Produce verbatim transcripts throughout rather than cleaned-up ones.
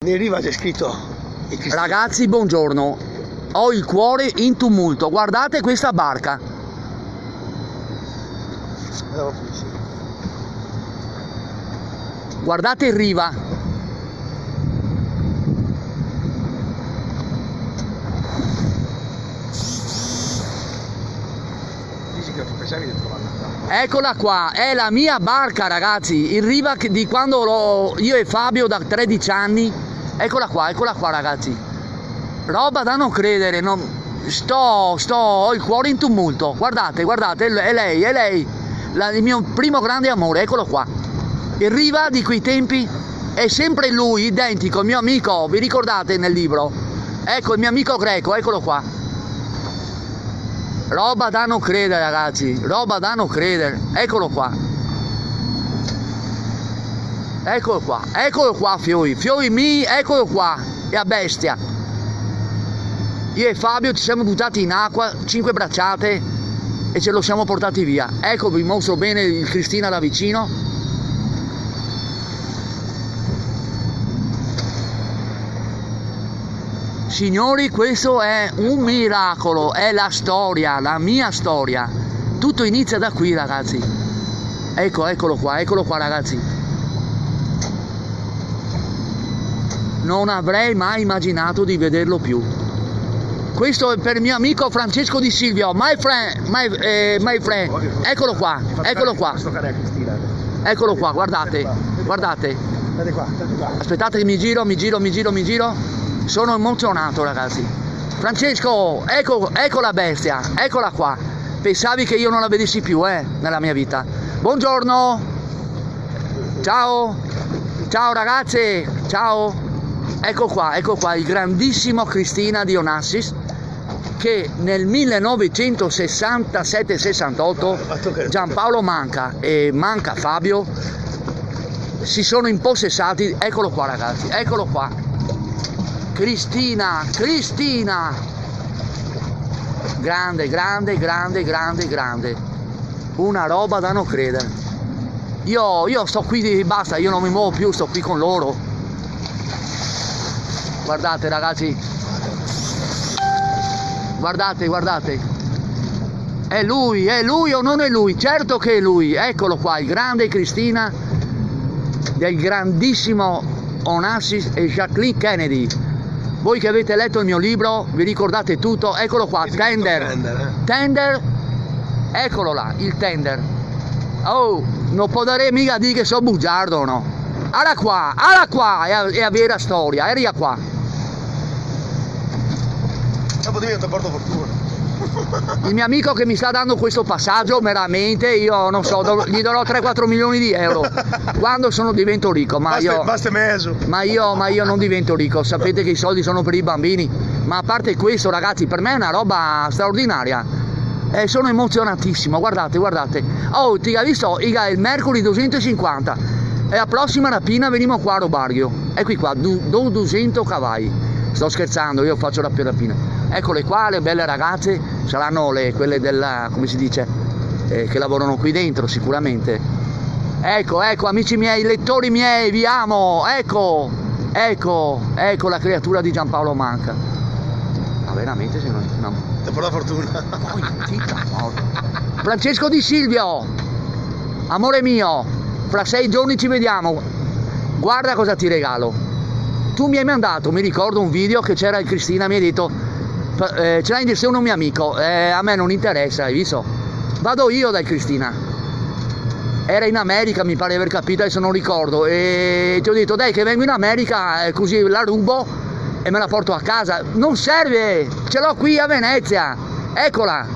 Nel riva c'è scritto: ragazzi, buongiorno, ho il cuore in tumulto, guardate questa barca. Guardate in riva. Dici che tu pensavi di trovarla. Eccola qua, è la mia barca, ragazzi, in riva di quando l'ho io e Fabio da tredici anni. Eccola qua, eccola qua, ragazzi. Roba da non credere, non... sto, sto, ho il cuore in tumulto. Guardate, guardate, è lei, è lei, la, il mio primo grande amore, eccolo qua. In riva di quei tempi è sempre lui, identico, il mio amico, vi ricordate nel libro? Ecco, il mio amico greco, eccolo qua. Roba da non credere, ragazzi, roba da non credere, eccolo qua. Eccolo qua, eccolo qua, fiori, fiori mi, eccolo qua, è a bestia. Io e Fabio ci siamo buttati in acqua, cinque bracciate, e ce lo siamo portati via. Ecco, vi mostro bene il Cristina da vicino. Signori, questo è un miracolo, è la storia, la mia storia. Tutto inizia da qui, ragazzi. Ecco, eccolo qua, eccolo qua, ragazzi. Non avrei mai immaginato di vederlo più. Questo è per il mio amico Francesco Di Silvio, my friend, my, eh, my friend. Eccolo qua, eccolo qua. Eccolo qua, guardate, guardate. Aspettate che mi giro, mi giro, mi giro, mi giro. Sono emozionato, ragazzi. Francesco, ecco, ecco la bestia, eccola qua. Pensavi che io non la vedessi più, eh, nella mia vita. Buongiorno. Ciao. Ciao ragazze, ciao. Ecco qua, ecco qua, il grandissimo Cristina di Onassis, che nel millenovecentosessantasette sessantotto Giampaolo Manca e Manca Fabio si sono impossessati. Eccolo qua, ragazzi, eccolo qua. Cristina, Cristina, grande, grande, grande, grande, grande, una roba da non credere. Io, io sto qui, basta, io non mi muovo più, sto qui con loro. Guardate, ragazzi, guardate, guardate, è lui, è lui o non è lui? Certo che è lui, eccolo qua, il grande Cristina del grandissimo Onassis e Jacqueline Kennedy. Voi che avete letto il mio libro vi ricordate tutto, eccolo qua, tender, tender, eccolo là, il tender. Oh, non potrei mica dire che sono bugiardo, no? Alla qua, alla qua, è, è la vera storia, eri qua. Dopo diventa porto fortuna. Il mio amico che mi sta dando questo passaggio, veramente, io non so, gli darò tre quattro milioni di euro quando sono divento ricco, ma basta, io, basta meso. ma, io, ma io non divento ricco, sapete che i soldi sono per i bambini, ma a parte questo, ragazzi, per me è una roba straordinaria, eh, sono emozionatissimo, guardate, guardate, oh, ti hai visto il Mercury duecentocinquanta, e la prossima rapina venimo qua a Robario, ecco qua, duecento cavalli, sto scherzando, io faccio la rapina. Eccole qua, le belle ragazze, saranno le, quelle della, come si dice, eh, che lavorano qui dentro sicuramente. Ecco, ecco, amici miei, lettori miei, vi amo, ecco, ecco, ecco la creatura di Giampaolo Manca. Ma veramente se non... No. Dopo la fortuna. Poi, Francesco Di Silvio, amore mio, fra sei giorni ci vediamo, guarda cosa ti regalo. Tu mi hai mandato, mi ricordo un video che c'era il Cristina, mi hai detto... Eh, ce l'hai in sé un mio amico, eh, a me non interessa, hai visto? Vado io dal Cristina. Era in America, mi pare di aver capito, adesso non ricordo. E ti ho detto, dai che vengo in America, eh, così la rubo e me la porto a casa. Non serve, ce l'ho qui a Venezia. Eccola.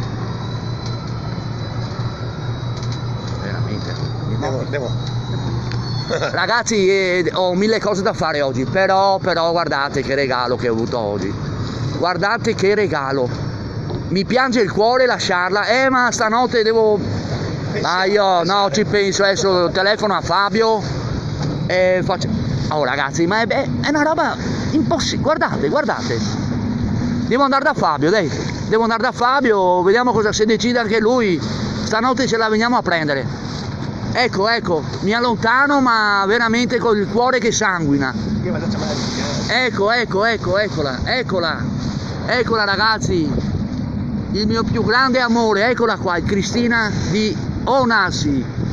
Veramente. Andiamo, andiamo. Ragazzi, eh, ho mille cose da fare oggi, però, però guardate che regalo che ho avuto oggi. Guardate che regalo, mi piange il cuore lasciarla, eh ma stanotte devo, ma io no ci penso, adesso telefono a Fabio e faccio, oh ragazzi ma è, è una roba impossibile, guardate, guardate, devo andare da Fabio, dai, devo andare da Fabio, vediamo cosa se decide anche lui, stanotte ce la veniamo a prendere, Ecco, ecco, mi allontano ma veramente con il cuore che sanguina. Ecco, ecco, ecco, eccola, eccola, eccola ragazzi, il mio più grande amore, eccola qua, Cristina di Onassi.